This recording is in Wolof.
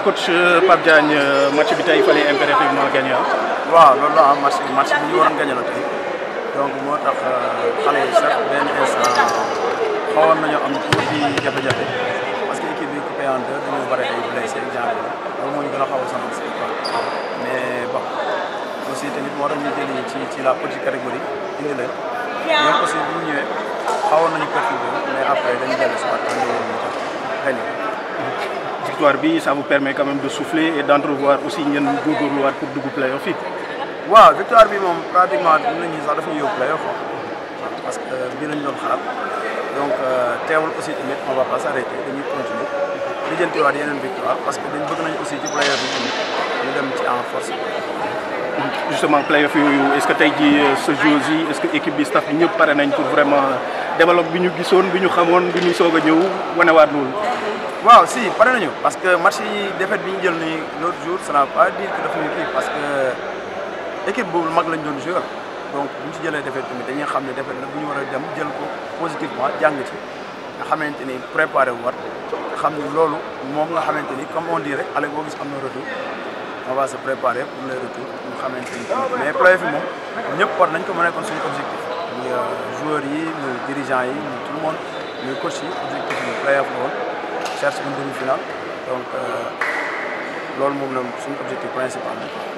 coach Pape Diagne match bi tey il fallait impérativement gagner. waaw loolu la am match bi ñu waroon gagné la tey donc moo tax xale yi sax benn instant xawoon nañu am tuuti jafe-jafe parce que équipe bi coupé en deux dañoo bare ay blessé ak genre loolu moo ñu gën a xaw a sonal si quoi mais bon aussi tamit moo tax ñu jëli ci la petite catégorie indi leen ñoom aussi bu ñu ñëwee xawoon nañu perturbé mais après dañu dellu si waat ñu gagné. Victoire bi ça vous permet quand même de souffler et d'entrevoir aussi ngeen góorgóorluwaat pour dugg play-off yi. waaw victoire bi moom pratiquement dinañu sax dafa ñu yóbbu play-off parce que bii lañ doon xalaat donc teewul aussi tamit on va pas s'arrêter dañuy continuer lijjantiwaat yeneen victoire parce que dañ bëgg nañ aussi ci play-off yi tamit ñu dem ci en force. justement play-off yooyu est-ce que tey jii ce jour yi est-ce que équipe bi staff bi ñëpp pare nañ pour vraiment développe bi ñu gisoon bi ñu xamoon bi ñu soog a ñëw wanewaat loolu. waaw si pare nañu parce que match yi défaite bi ñu jël nii l'autre jour ça n'a pas dire que dafa ñu kii parce que équipe boobu mag lañ doon jouer donc bu ñu ci jëlee défaite tamit dañuy xam ne défaite la bu ñu war a dem jël ko positivement jàng ci nga xamante ni préparé wu war xam ni loolu moom nga xamante ni comme on dit rek allez boo gis am na retour on va se préparer pour les retours nga xamante ni mais play-off yi moom ñëpp war nañ ko mën a nekkoon suñu objectif muy joueurs yi muy dirigeants yi muy tout le monde muy coach yi objectif yi play-off la woon cherche une demi-finale donc loolu moom la suñu objectif principal